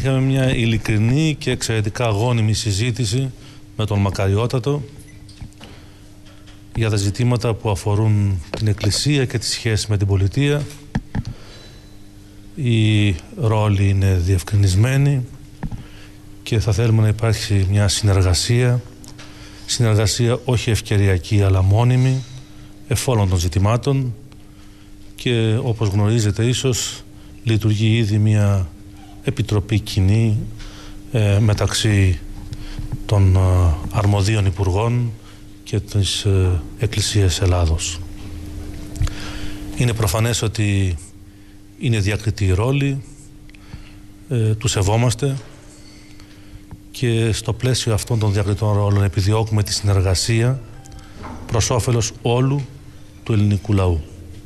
Είχαμε μια ειλικρινή και εξαιρετικά γόνιμη συζήτηση με τον Μακαριότατο για τα ζητήματα που αφορούν την Εκκλησία και τη σχέση με την πολιτεία. Οι ρόλοι είναι διευκρινισμένοι και θα θέλουμε να υπάρξει μια συνεργασία όχι ευκαιριακή αλλά μόνιμη εφόλων των ζητημάτων, και όπως γνωρίζετε ίσως λειτουργεί ήδη μια επιτροπή κοινή μεταξύ των αρμοδίων υπουργών και της Εκκλησίας Ελλάδος. Είναι προφανές ότι είναι διακριτή η ρόλη, του σεβόμαστε και στο πλαίσιο αυτών των διακριτών ρόλων επιδιώκουμε τη συνεργασία προς όφελος όλου του ελληνικού λαού.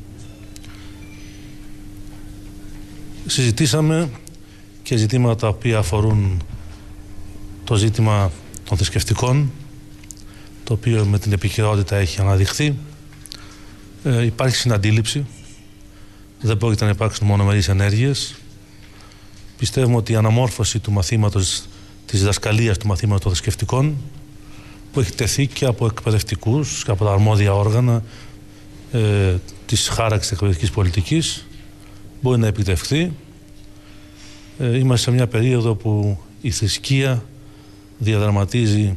Συζητήσαμε και ζητήματα τα οποία αφορούν το ζήτημα των θρησκευτικών, το οποίο με την επικαιρότητα έχει αναδειχθεί. Υπάρχει συναντήληψη, δεν πρόκειται να υπάρξουν μονομερείς ενέργειες. Πιστεύουμε ότι η αναμόρφωση του μαθήματος, της διδασκαλίας του μαθήματος των θρησκευτικών, που έχει τεθεί και από εκπαιδευτικούς και από τα αρμόδια όργανα της χάραξης εκπαιδευτικής πολιτικής, μπορεί να επιτευχθεί. Είμαστε σε μια περίοδο που η θρησκεία διαδραματίζει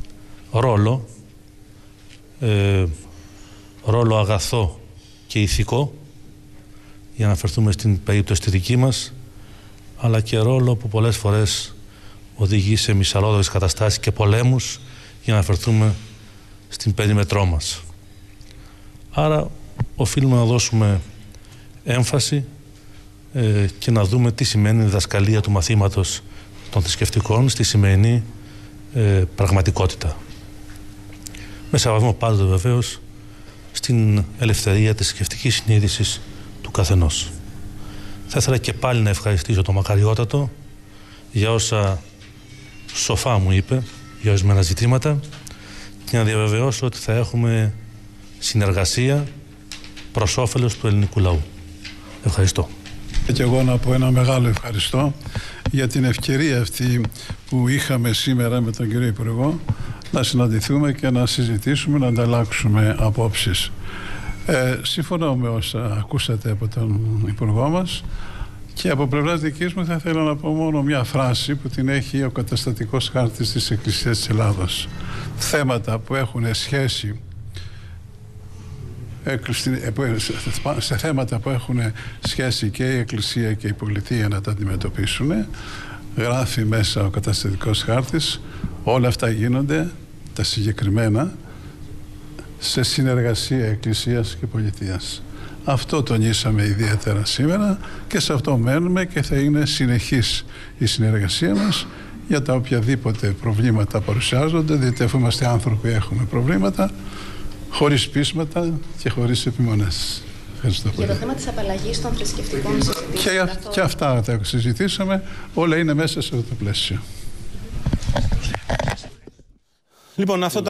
ρόλο αγαθό και ηθικό, για να αναφερθούμε στην περίπτωση τη δική μας, αλλά και ρόλο που πολλές φορές οδηγεί σε μυσαλλόδοξες καταστάσεις και πολέμους, για να αναφερθούμε στην περίμετρό μας. Άρα οφείλουμε να δώσουμε έμφαση και να δούμε τι σημαίνει η διδασκαλία του μαθήματος των θρησκευτικών στη σημερινή πραγματικότητα. Με σεβασμό πάντοτε βεβαίως στην ελευθερία της θρησκευτικής συνείδησης του καθενός. Θα ήθελα και πάλι να ευχαριστήσω τον Μακαριότατο για όσα σοφά μου είπε για ορισμένα ζητήματα και να διαβεβαιώσω ότι θα έχουμε συνεργασία προς όφελος του ελληνικού λαού. Ευχαριστώ. Και εγώ να πω ένα μεγάλο ευχαριστώ για την ευκαιρία αυτή που είχαμε σήμερα με τον κύριο Υπουργό να συναντηθούμε και να συζητήσουμε, να ανταλλάξουμε απόψεις. Συμφωνώ με όσα ακούσατε από τον Υπουργό μας και από πλευράς δικής μου θα ήθελα να πω μόνο μια φράση που την έχει ο καταστατικός χάρτης της Εκκλησίας της Ελλάδος. Θέματα που έχουν σχέση σε θέματα που έχουν σχέση και η Εκκλησία και η πολιτεία να τα αντιμετωπίσουν, γράφει μέσα ο καταστατικός χάρτης, όλα αυτά γίνονται, τα συγκεκριμένα, σε συνεργασία Εκκλησίας και πολιτείας. Αυτό τονίσαμε ιδιαίτερα σήμερα και σε αυτό μένουμε και θα είναι συνεχής η συνεργασία μας για τα οποιαδήποτε προβλήματα παρουσιάζονται, διότι αφού είμαστε άνθρωποι έχουμε προβλήματα, χωρίς πείσματα και χωρίς επιμονές. Ευχαριστώ πολύ. Για το θέμα της απαλλαγής των θρησκευτικών συζητήσεων. Και αυτά τα συζητήσαμε, όλα είναι μέσα σε αυτό το πλαίσιο. Λοιπόν, αυτό